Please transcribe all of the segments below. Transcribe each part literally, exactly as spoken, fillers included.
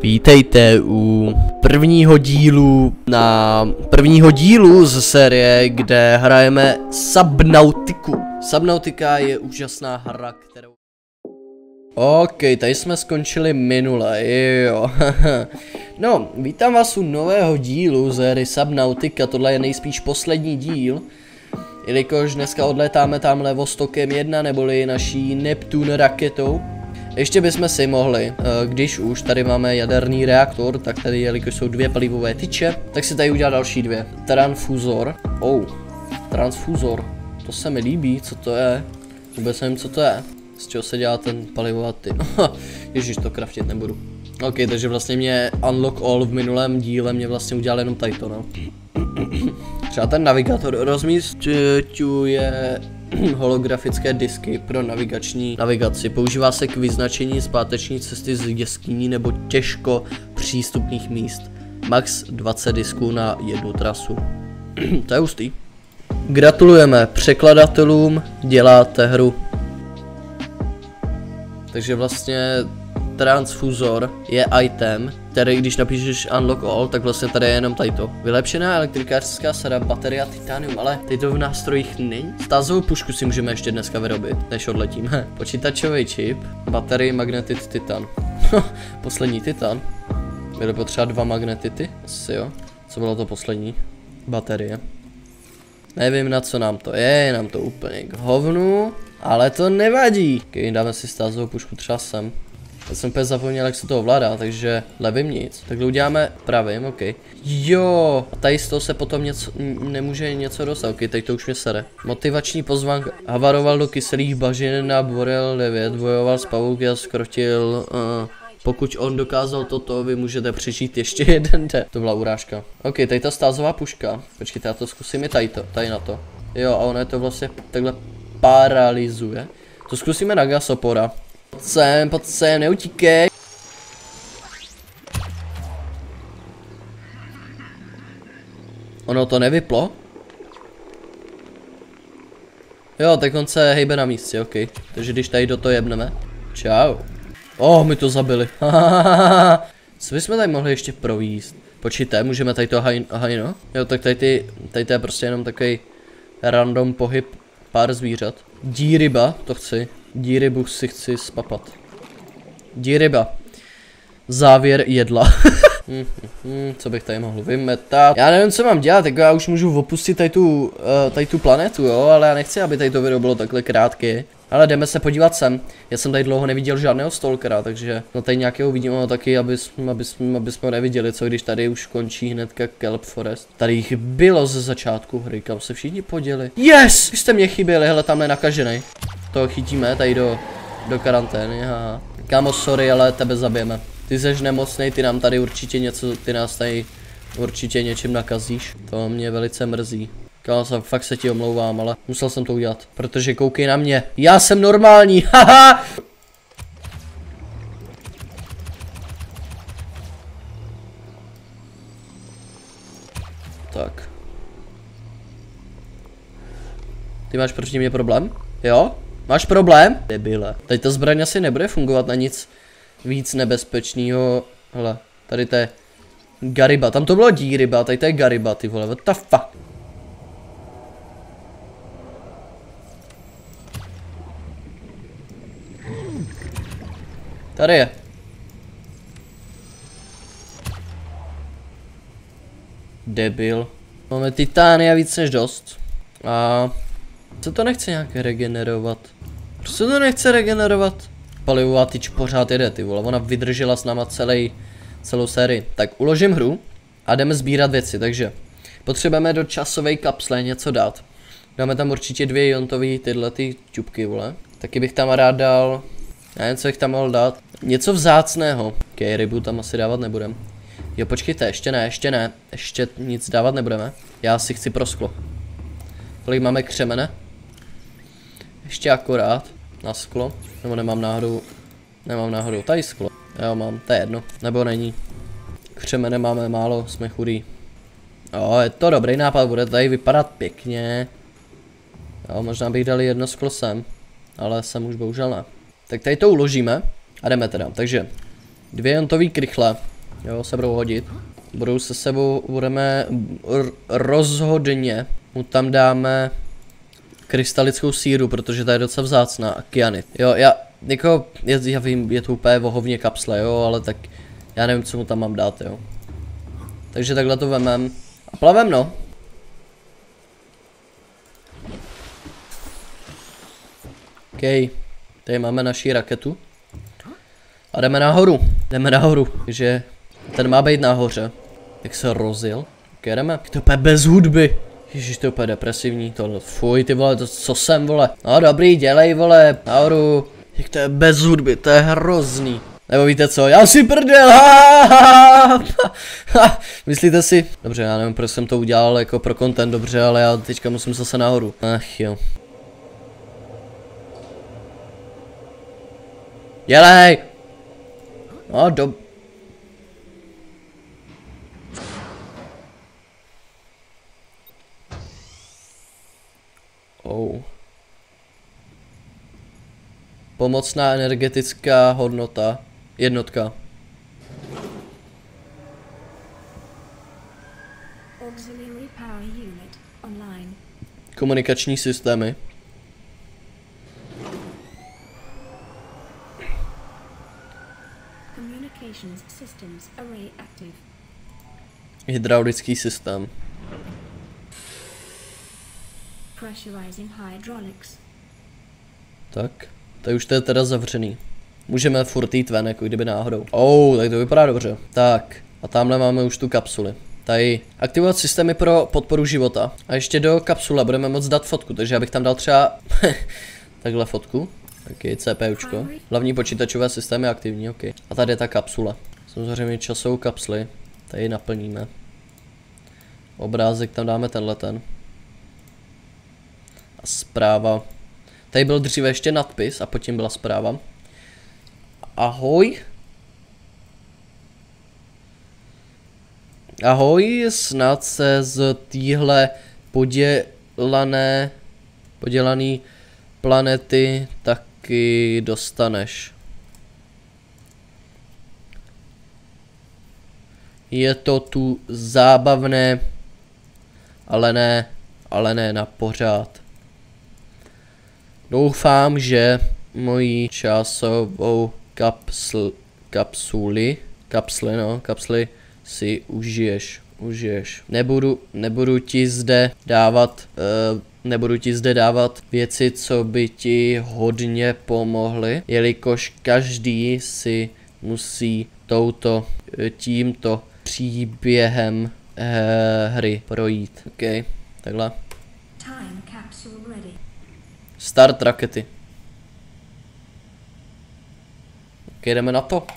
Vítejte u prvního dílu na prvního dílu z série, kde hrajeme Subnautiku. Subnautica je úžasná hra, kterou... OK, tady jsme skončili minule, jo. No, vítám vás u nového dílu z hry Subnautica, tohle je nejspíš poslední díl. Jelikož dneska odletáme tamhle Vostokem jedna, neboli naší Neptune raketou. Ještě bychom si mohli, když už tady máme jaderný reaktor, tak tady, jelikož jsou dvě palivové tyče, tak si tady udělat další dvě. Transfuzor. Oh, transfuzor. To se mi líbí, co to je. Vůbec nevím, co to je. Z čeho se dělá ten palivovatý. Ježíš, to craftit nebudu. OK, takže vlastně mě Unlock All v minulém díle mě vlastně udělal jenom tady to, no. Třeba ten navigátor rozmísťuje holografické disky pro navigační navigaci. Používá se k vyznačení zpáteční cesty z jeskyní nebo těžko přístupných míst. Max dvacet disků na jednu trasu. To je hustý. Gratulujeme překladatelům, děláte hru. Takže vlastně transfuzor je item, který když napíšeš unlock all, tak vlastně tady je jenom tadyto. Vylepšená elektrikářská sada, baterie a titanium, ale teď to v nástrojích není. Stázovou pušku si můžeme ještě dneska vyrobit, než odletíme. Počítačový čip, baterie, magnetit, titan. Poslední titan. Bude potřeba dva magnetity, asi jo. Co bylo to poslední? Baterie. Nevím, na co nám to je, je nám to úplně k hovnu, ale to nevadí. Okay, dáme si stázovou pušku třeba sem. Já jsem úplně zapomněl, jak se to ovládá, takže levým nic. Takhle uděláme pravým, ok. Jo, a tady z toho se potom něco, nemůže něco dostat, ok, teď to už mě sere. Motivační pozvánka. Havaroval do kyselých bažin na Borel devět, bojoval s pavouky a skrotil. Uh, pokud on dokázal toto, vy můžete přežít ještě jeden den. To byla urážka. Ok, tady ta stázová puška. Počkejte, já to zkusím i tady, to, tady na to. Jo, a ono je to vlastně takhle paralyzuje. To zkusíme na gasopora. Pojď sem, pojď sem, neutíkej. Ono to nevyplo? Jo, tak on se hejbe na místě, ok. Takže když tady do toho jebneme. Čau. Oh, my to zabili. Co bychom tady mohli ještě províst? Počíte, můžeme tady to haj, hajno? Jo, tak tady, ty, tady to je prostě jenom takový random pohyb pár zvířat. Díryba, to chci. Dírybu si chci spapat. Díryba. Závěr jedla. hmm, hmm, co bych tady mohl vymetat? Já nevím, co mám dělat, tak já už můžu opustit tady tu, uh, tady tu planetu, jo, ale já nechci, aby tady to video bylo takhle krátké. Ale jdeme se podívat sem. Já jsem tady dlouho neviděl žádného stalkera, takže no tady nějakého vidím, no taky, aby, aby, aby jsme neviděli, co když tady už končí hnedka Kelp Forest. Tady jich bylo ze začátku hry, kam se všichni poděli. Yes! Vy jste mě chyběli, hele, tam je nakažený. To chytíme tady do, do karantény, aha. Kámo, sorry, ale tebe zabijeme. Ty jsi nemocnej, ty nám tady určitě něco, ty nás tady určitě něčím nakazíš. To mě velice mrzí. Kámo, fakt se ti omlouvám, ale musel jsem to udělat. Protože koukej na mě, já jsem normální, haha! Tak. Ty máš proti mě problém? Jo? Máš problém? Debile. Tady ta zbraň asi nebude fungovat na nic víc nebezpečného. Hele, tady to je Gariba. Tam to bylo Díryba, tady to je Gariba, ty vole, what the fuck? Tady je. Debil. Máme titány a víc než dost. A co to nechce nějak regenerovat? Proč to nechce regenerovat? Palivová tyč pořád jede, ty vole, ona vydržela s náma celý, celou sérii. Tak uložím hru a jdeme sbírat věci, takže potřebujeme do časové kapsle něco dát. Dáme tam určitě dvě jontové tyhle ty čupky, vole. Taky bych tam rád dal, nevím, co bych tam mohl dát. Něco vzácného. Ok, rybu tam asi dávat nebudem. Jo, počkejte, ještě ne, ještě ne, ještě nic dávat nebudeme. Já si chci pro sklo. Kolik máme křemene? Ještě akorát na sklo. Nebo nemám náhodou, nemám náhodou tady sklo. Jo, mám, to je jedno, nebo není. Křemene máme málo, jsme chudí. Jo, je to dobrý nápad, bude tady vypadat pěkně. Jo, možná bych dal jedno sklo sem, ale sem už bohužel ne. Tak tady to uložíme a jdeme teda, takže dvě jontový krychle. Jo, se budou hodit. Budou se sebou, budeme rozhodně mu tam dáme krystalickou síru, protože ta je docela vzácná a kyanit. Jo, já, jako, já, já vím, je to úplně vohovně kapsle, jo, ale tak já nevím, co mu tam mám dát, jo. Takže takhle to vemem a plavem, no. OK, tady máme naši raketu. A jdeme nahoru, jdeme nahoru, takže ten má být nahoře. Jak se rozjel. Ok, jdeme. To je úplně bez hudby. Ježiš, to je úplně depresivní, tohle. Fuj, ty vole, to co jsem, vole. No dobrý, dělej, vole, nahoru. Jak to je bez hudby, to je hrozný. Nebo víte co, já si prdel, myslíte si? Dobře, já nevím, proč jsem to udělal jako pro content, dobře, ale já teďka musím zase nahoru. Ach jo. Dělej! No, do... Oh. Pomocná energetická hodnota. Jednotka. Auxiliary power unit online. Komunikační systémy. Communications systems array active. Hydraulický systém. Pressurizing hydraulics. Tak, tady už to je teda zavřený. Můžeme furt jít ven, jako kdyby náhodou. Oh, tak to vypadá dobře. Tak, a tamhle máme už tu kapsuli. Tady aktivovat systémy pro podporu života. A ještě do kapsule budeme moct dát fotku, takže já bych tam dal třeba takhle fotku. Ok, CPUčko. Hlavní počítačové systémy aktivní, ok. A tady je ta kapsula. Samozřejmě časovou kapsli. Tady naplníme. Obrázek tam dáme tenhle ten. A zpráva. Tady byl dříve ještě nadpis a potom byla zpráva. Ahoj. Ahoj, snad se z téhle podělané, podělaný planety taky dostaneš. Je to tu zábavné, ale ne, ale ne na pořád. Doufám, že moji časovou kapsl, kapsuli, kapsly, no, kapsly si užiješ, užiješ. Nebudu, nebudu ti zde dávat, uh, nebudu ti zde dávat věci, co by ti hodně pomohly, jelikož každý si musí touto, tímto příběhem uh, hry projít. Ok, takhle. Time capsule ready. Start rakety. Ok, jdeme na to.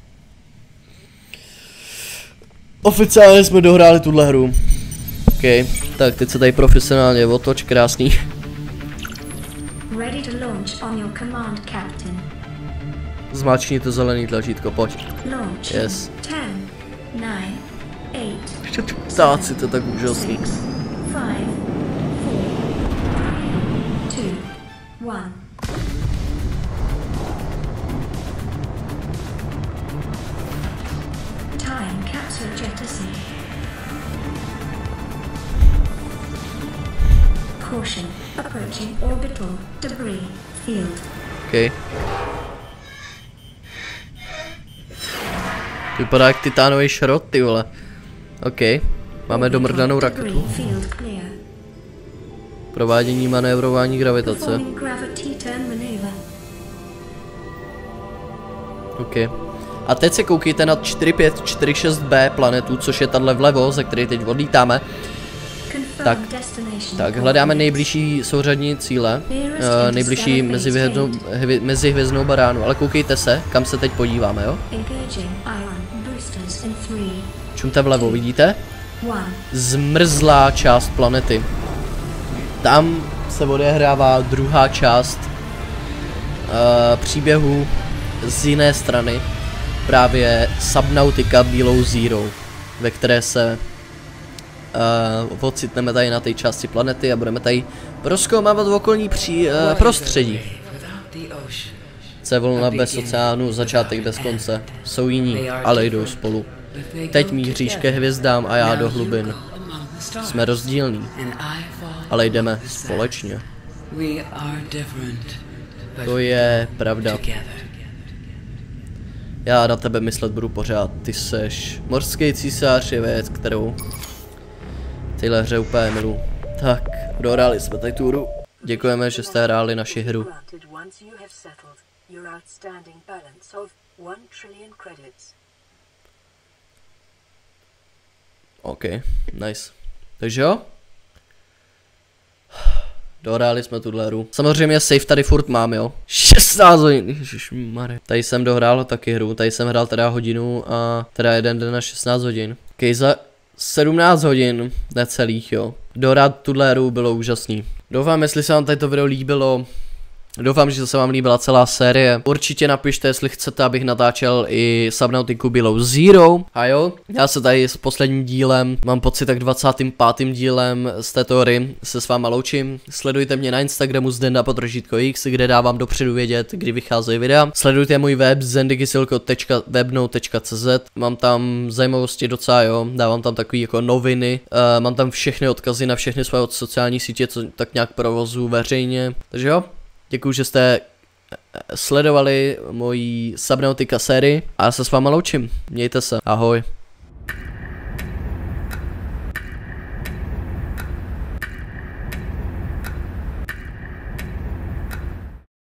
Oficiálně jsme dohráli tuhle hru. Ok, tak teď se tady profesionálně otoč, krásný. Ready to launch on your command, Captain. Zmáčkni to zelený tlačítko, pojď. Launch. Yes. ten, nine, eight, Ještě tu ptáci, to je tak úžasný. five, four, two, one. Time capsule jettison. Caution, approaching orbital debris field. Ok. Vypadá jak titánový šrot, ty vole. Ok, máme domrdanou raketu. Field clear. Provádění manévrování gravitace. Performing gravity turn maneuver. Ok. A teď se koukejte na čtyři pět čtyři šest B planetu, což je tahle vlevo, ze které teď odlítáme. Tak, tak hledáme nejbližší souřadní cíle, uh, nejbližší mezihvězdnou, hvi, mezihvězdnou baránu, ale koukejte se, kam se teď podíváme, jo? Čumte vlevo, vidíte? Zmrzlá část planety. Tam se odehrává druhá část uh, příběhu z jiné strany, právě Subnautica Below Zero, ve které se uh, ocitneme tady na té části planety a budeme tady prozkoumávat okolní pří, uh, prostředí. C vlna bez oceánu, začátek bez konce. Jsou jiní, ale jdou spolu. Teď míříš ke hvězdám a já do hlubin. Jsme rozdílní, ale jdeme společně. To je pravda. Já na tebe myslet budu pořád. Ty seš morský císař, je věc, kterou tyhle hře úplně milu. Tak, dohráli jsme tady tu hru. Děkujeme, že jste hráli naši hru. OK, nice. Takže jo? Dohráli jsme tuhle hru. Samozřejmě save tady furt mám, jo. šestnáct hodin, ježišmarja. Tady jsem dohrál taky hru, tady jsem hrál teda hodinu a teda jeden den na šestnáct hodin. OK, za sedmnáct hodin necelých, jo. Dohrát tuhle hru bylo úžasný. Doufám, jestli se vám tady to video líbilo. Doufám, že se vám líbila celá série. Určitě napište, jestli chcete, abych natáčel i Subnautiku Below Zero. A jo, já se tady s posledním dílem, mám pocit tak dvacátým pátým dílem z této hry se s váma loučím. Sledujte mě na Instagramu Zdenda podržítko X, kde dávám dopředu vědět, kdy vycházejí videa. Sledujte můj web zendigisilko tečka webnote tečka cz. Mám tam zajímavosti docela, jo, dávám tam takový jako noviny. Uh, mám tam všechny odkazy na všechny své sociální sítě, co tak nějak provozu veřejně. Takže jo. Děkuju, že jste sledovali moji Subnautica sérii a já se s váma loučím. Mějte se. Ahoj.